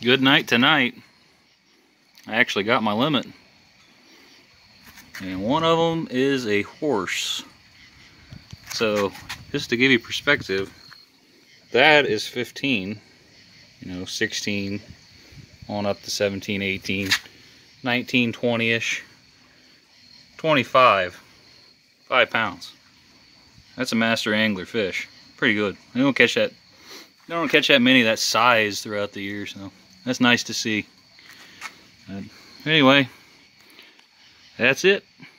Good night tonight. I actually got my limit. And one of them is a horse. So, just to give you perspective, that is 15. 16 on up to 17, 18, 19, 20-ish, 25, 5 pounds. That's a master angler fish. Pretty good. I don't catch that many of that size throughout the year, so that's nice to see. Anyway, that's it.